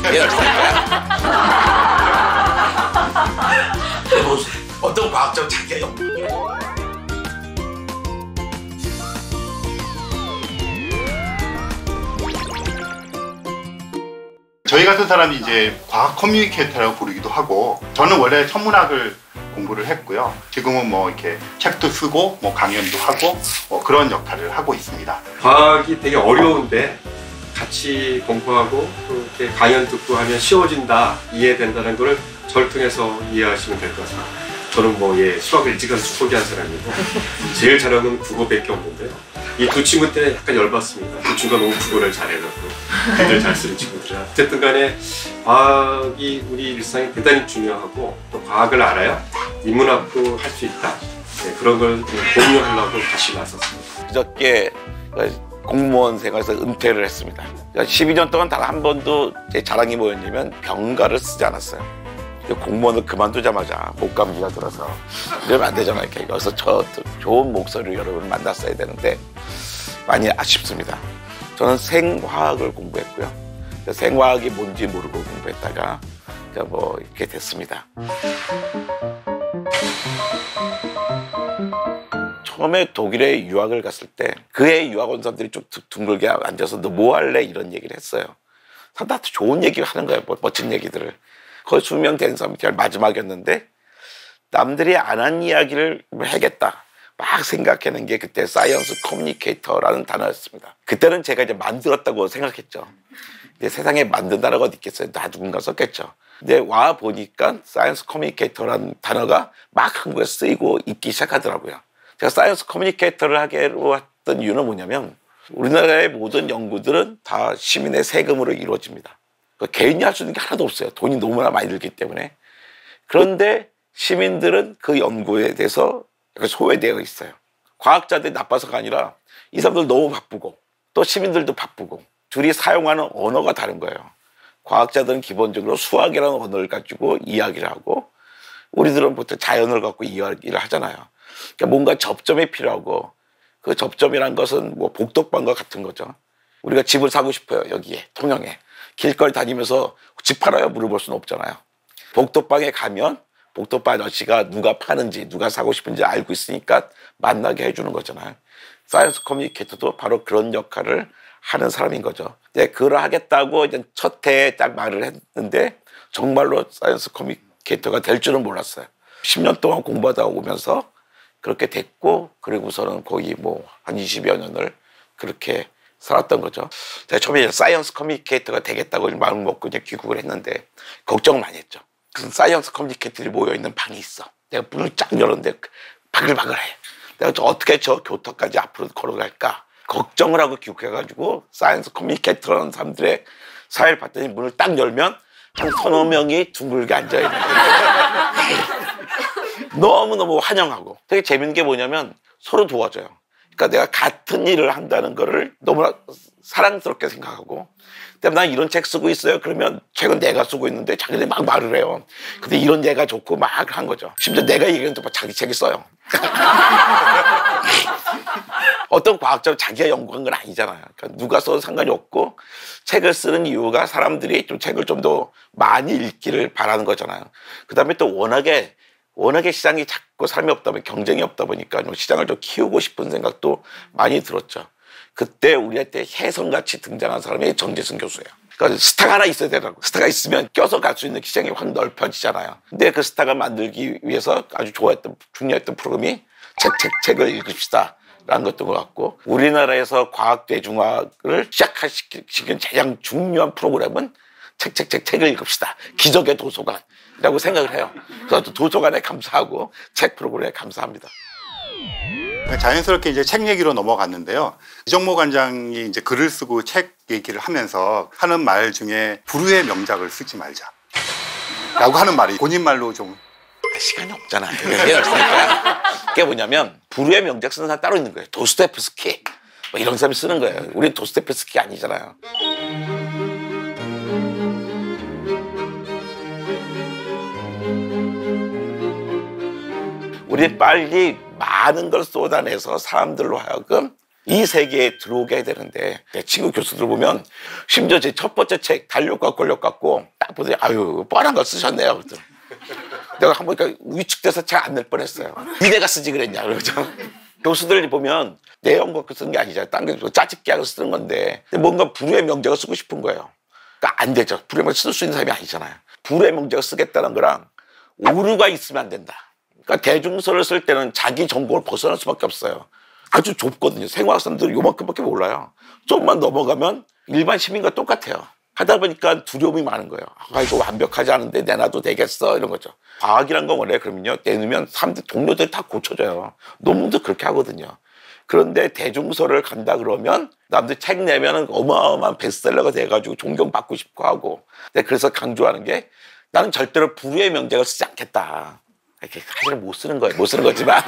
얘가 어떤 과학적 자기가 연구를 저희 같은 사람이 이제 과학 커뮤니케이터라고 부르기도 하고, 저는 원래 천문학을 공부를 했고요. 지금은 뭐 이렇게 책도 쓰고 뭐 강연도 하고 그런 역할을 하고 있습니다. 과학이 되게 어려운데 같이 공부하고 또 이렇게 강연 듣고 하면 쉬워진다, 이해된다는 걸 저를 통해서 이해하시면 될 것 같습니다. 저는 뭐 수학을 일찍 가서 포기한 사람이고 제일 잘하는 건 국어밖에 없는데요. 이 두 친구 때 약간 열받습니다. 두 친구가 너무 국어를 잘해갖고 애들 잘 쓰는 친구들이라. 어쨌든 간에 과학이 우리 일상에 대단히 중요하고, 또 과학을 알아야 인문학도 할 수 있다. 네, 그런 걸 공유하려고 다시 나섰습니다. 그저께 공무원 생활에서 은퇴를 했습니다. 12년 동안 단 한 번도 제 자랑이 뭐였냐면 병가를 쓰지 않았어요. 공무원을 그만두자마자 목감기가 들어서 이러면 안 되잖아요. 그래서 저 좋은 목소리로 여러분을 만났어야 되는데 많이 아쉽습니다. 저는 생화학을 공부했고요. 생화학이 뭔지 모르고 공부했다가 뭐 이렇게 됐습니다. 처음에 독일에 유학을 갔을 때 그의 유학원 사람들이 좀 둥글게 앉아서 너 뭐 할래? 이런 얘기를 했어요. 다들 좋은 얘기를 하는 거예요. 멋진 얘기들을. 거의 수명 된 사람이 마지막이었는데 남들이 안 한 이야기를 하겠다 막 생각하는 게 그때 사이언스 커뮤니케이터라는 단어였습니다. 그때는 제가 이제 만들었다고 생각했죠. 근데 세상에 만든 단어가 어디 있겠어요? 나 누군가 썼겠죠. 근데 와 보니까 사이언스 커뮤니케이터라는 단어가 막 한국에서 쓰이고 있기 시작하더라고요. 제가 사이언스 커뮤니케이터를 하기로 했던 이유는 뭐냐면 우리나라의 모든 연구들은 다 시민의 세금으로 이루어집니다. 개인이 할 수 있는 게 하나도 없어요. 돈이 너무나 많이 들기 때문에. 그런데 시민들은 그 연구에 대해서 소외되어 있어요. 과학자들이 나빠서가 아니라 이 사람들 너무 바쁘고 또 시민들도 바쁘고 둘이 사용하는 언어가 다른 거예요. 과학자들은 기본적으로 수학이라는 언어를 가지고 이야기를 하고 우리들은 보통 자연을 갖고 이야기를 하잖아요. 그러니까 뭔가 접점이 필요하고 그 접점이란 것은 뭐 복덕방과 같은 거죠. 우리가 집을 사고 싶어요. 여기에 통영에. 길거리 다니면서 집 팔아요? 물어볼 수는 없잖아요. 복덕방에 가면 복덕방 아저씨가 누가 파는지 누가 사고 싶은지 알고 있으니까 만나게 해주는 거잖아요. 사이언스 커뮤니케이터도 바로 그런 역할을 하는 사람인 거죠. 네, 그걸 하겠다고 이제 첫 해에 딱 말을 했는데 정말로 사이언스 커뮤니케이터가 될 줄은 몰랐어요. 10년 동안 공부하다 오면서 그렇게 됐고, 그리고서는 거의 뭐 한 20여 년을 그렇게 살았던 거죠. 제가 처음에 사이언스 커뮤니케이터가 되겠다고 마음을 먹고 이제 귀국을 했는데 걱정을 많이 했죠. 그 사이언스 커뮤니케이터들이 모여있는 방이 있어. 내가 문을 쫙 열었는데 바글바글해. 내가 어떻게 저 교토까지 앞으로 걸어갈까 걱정을 하고 귀국해가지고 사이언스 커뮤니케이터라는 사람들의 사회를 봤더니 문을 딱 열면 한 서너 명이 둥글게 앉아있는 거예요. 너무너무 환영하고 되게 재밌는 게 뭐냐면 서로 도와줘요. 그러니까 내가 같은 일을 한다는 거를 너무나 사랑스럽게 생각하고, 그다음에 난 이런 책 쓰고 있어요. 그러면 책은 내가 쓰고 있는데 자기들이 막 말을 해요. 근데 이런 얘가 좋고 막 한 거죠. 심지어 내가 얘기했는데 자기 책이 써요. 어떤 과학자로 자기가 연구한 건 아니잖아요. 그러니까 누가 써도 상관이 없고 책을 쓰는 이유가 사람들이 좀 책을 좀 더 많이 읽기를 바라는 거잖아요. 그다음에 또 워낙에 시장이 작고 사람이 없다 보니 경쟁이 없다 보니까 시장을 좀 키우고 싶은 생각도 많이 들었죠. 그때 우리한테 혜성같이 등장한 사람이 정재승 교수예요. 그러니까 스타가 하나 있어야 되라고. 스타가 있으면 껴서 갈 수 있는 시장이 확 넓혀지잖아요. 근데 그 스타가 만들기 위해서 아주 중요했던 프로그램이 책을 읽읍시다 라는 것도 것 같고, 우리나라에서 과학 대중화를 시작시킨 가장 중요한 프로그램은 책을 읽읍시다. 기적의 도서관이라고 생각을 해요. 그래서 도서관에 감사하고 책 프로그램에 감사합니다. 자연스럽게 이제 책 얘기로 넘어갔는데요. 이정모 관장이 이제 글을 쓰고 책 얘기를 하면서 하는 말 중에 불후의 명작을 쓰지 말자 라고 하는 말이 본인 말로 좀 시간이 없잖아요. 그게 뭐냐면 불후의 명작 쓰는 사람 따로 있는 거예요. 도스토옙스키 뭐 이런 사람이 쓰는 거예요. 우리 도스토옙스키 아니잖아요. 우리 빨리 많은 걸 쏟아내서 사람들로 하여금 이 세계에 들어오게 해야 되는데 내 친구 교수들 보면 심지어 제 첫 번째 책 달력과 권력 갖고 딱 보더니 아유 뻔한 거 쓰셨네요. 그랬더니 내가 한번 위축돼서 책 안 낼 뻔했어요. 니네가 쓰지 그랬냐 그러죠. 교수들 보면 내 연구 쓴 게 아니잖아요. 딴 게 짜집기하고 쓰는 건데 뭔가 불후의 명제가 쓰고 싶은 거예요. 그러니까 안 되죠. 불후의 명제 쓸 수 있는 사람이 아니잖아요. 불후의 명제가 쓰겠다는 거랑 오류가 있으면 안 된다. 그러니까 대중서를 쓸 때는 자기 전공을 벗어날 수밖에 없어요. 아주 좁거든요. 생화학생들은 요만큼밖에 몰라요. 조금만 넘어가면 일반 시민과 똑같아요. 하다 보니까 두려움이 많은 거예요. 아, 이거 완벽하지 않은데 내놔도 되겠어? 이런 거죠. 과학이란 건 원래 그러면요. 내놓으면 사람들, 동료들이 다 고쳐져요. 논문도 그렇게 하거든요. 그런데 대중서를 간다 그러면 남들 책 내면은 어마어마한 베스트셀러가 돼가지고 존경받고 싶고 하고. 그래서 강조하는 게 나는 절대로 불후의 명제를 쓰지 않겠다. 이렇게 사실은 못 쓰는 거예요. 못 쓰는 거지만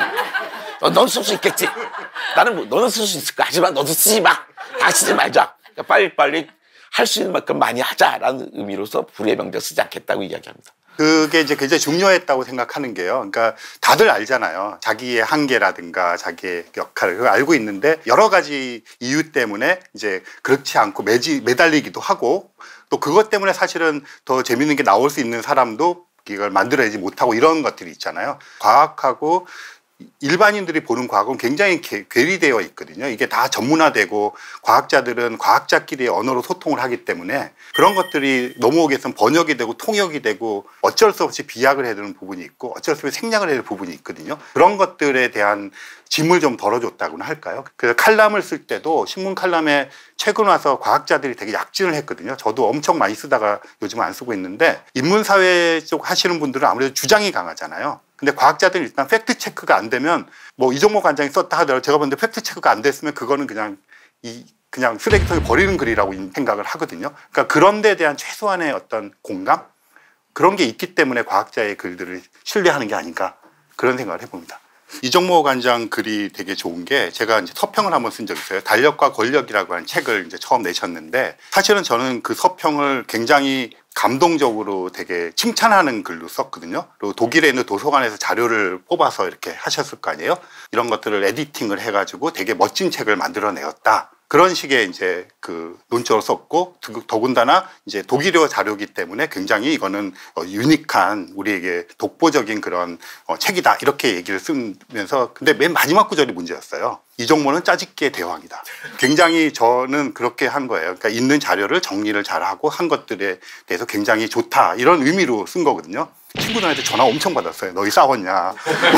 넌 쓸 수 있겠지. 나는 너는 쓸 수 있을 거야. 하지만 너도 쓰지 마. 다 쓰지 말자. 그러니까 빨리빨리 할 수 있는 만큼 많이 하자라는 의미로서 불후의 명제 쓰지 않겠다고 이야기합니다. 그게 이제 굉장히 중요했다고 생각하는 게요. 그러니까 다들 알잖아요. 자기의 한계라든가 자기의 역할을 그걸 알고 있는데 여러 가지 이유 때문에 이제 그렇지 않고 매달리기도 하고 또 그것 때문에 사실은 더 재밌는 게 나올 수 있는 사람도 이걸 만들어내지 못하고 이런 것들이 있잖아요. 과학하고 일반인들이 보는 과학은 굉장히 괴리되어 있거든요. 이게 다 전문화되고 과학자들은 과학자끼리의 언어로 소통을 하기 때문에 그런 것들이 넘어오게 해서 번역이 되고 통역이 되고 어쩔 수 없이 비약을 해야 되는 부분이 있고 어쩔 수 없이 생략을 해야 되는 부분이 있거든요. 그런 것들에 대한 짐을 좀 덜어줬다고나 할까요? 그래서 칼럼을 쓸 때도 신문 칼럼에 최근 와서 과학자들이 되게 약진을 했거든요. 저도 엄청 많이 쓰다가 요즘 안 쓰고 있는데 인문사회 쪽 하시는 분들은 아무래도 주장이 강하잖아요. 근데 과학자들은 일단 팩트 체크가 안 되면 뭐 이종모 관장이 썼다 하더라도 제가 봤는데 팩트 체크가 안 됐으면 그거는 그냥 쓰레기통에 버리는 글이라고 생각을 하거든요. 그러니까 그런 데 대한 최소한의 어떤 공감 그런 게 있기 때문에 과학자의 글들을 신뢰하는 게 아닌가 그런 생각을 해봅니다. 이종모 관장 글이 되게 좋은 게 제가 이제 서평을 한번 쓴 적이 있어요. 달력과 권력이라고 하는 책을 이제 처음 내셨는데 사실은 저는 그 서평을 굉장히 감동적으로 되게 칭찬하는 글로 썼거든요. 그리고 독일에 있는 도서관에서 자료를 뽑아서 이렇게 하셨을 거 아니에요. 이런 것들을 에디팅을 해가지고 되게 멋진 책을 만들어내었다. 그런 식의 이제 그 논조를 썼고 더군다나 이제 독일어 자료이기 때문에 굉장히 이거는 유니크한 우리에게 독보적인 그런 책이다 이렇게 얘기를 쓰면서 근데 맨 마지막 구절이 문제였어요. 이종모는 짜집기의 대왕이다. 굉장히 저는 그렇게 한 거예요. 그러니까 있는 자료를 정리를 잘하고 한 것들에 대해서 굉장히 좋다 이런 의미로 쓴 거거든요. 친구들한테 전화 엄청 받았어요. 너희 싸웠냐.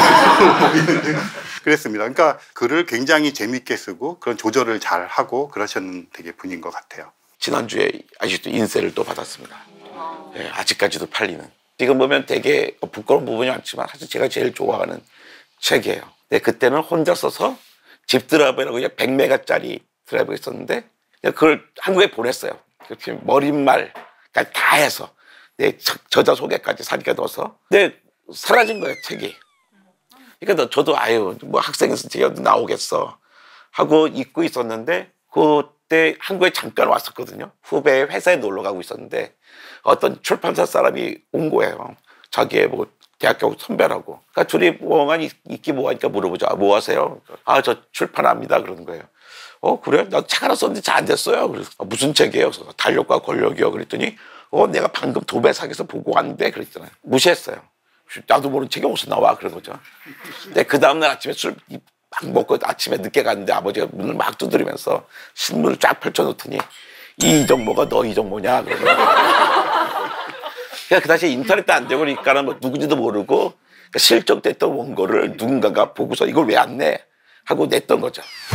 그랬습니다. 그러니까 글을 굉장히 재밌게 쓰고 그런 조절을 잘 하고 그러셨는 되게 분인 것 같아요. 지난주에 아직도 인쇄를 또 받았습니다. 네, 아직까지도 팔리는. 지금 보면 되게 부끄러운 부분이 많지만 사실 제가 제일 좋아하는 책이에요. 근데 그때는 혼자 써서 집 드라이브라고 100메가짜리 드라이브가 있었는데 그걸 한국에 보냈어요. 머릿말까지 다 해서 내 저자 소개까지 사진까지 넣어서 근데 사라진 거예요 책이. 그러니까 저도 아유 뭐 학생에서 책이 나오겠어 하고 잊고 있었는데 그때 한국에 잠깐 왔었거든요. 후배 회사에 놀러 가고 있었는데 어떤 출판사 사람이 온 거예요. 자기의 뭐 대학교 선배라고. 그러니까 둘이 멍하니 있기 뭐하니까 물어보죠. 뭐 하세요? 아, 저 출판합니다. 그러는 거예요. 그래? 나 책 하나 썼는데 잘 안 됐어요. 그래서 무슨 책이에요? 그래서 달력과 권력이요. 그랬더니 내가 방금 도배상에서 보고 왔는데 그랬잖아요. 무시했어요. 나도 모르는 책이 어디서 나와 그런 거죠. 근데 그 다음날 아침에 술 막 먹고 아침에 늦게 갔는데 아버지가 문을 막 두드리면서 신문을 쫙 펼쳐놓더니 이 이종모가 너 이종모냐 그러고. 그러니까 그 당시에 인터넷도 안 되고 그러니까는 뭐 누군지도 모르고 그러니까 실적됐던 원고를 누군가가 보고서 이걸 왜 안 내? 하고 냈던 거죠.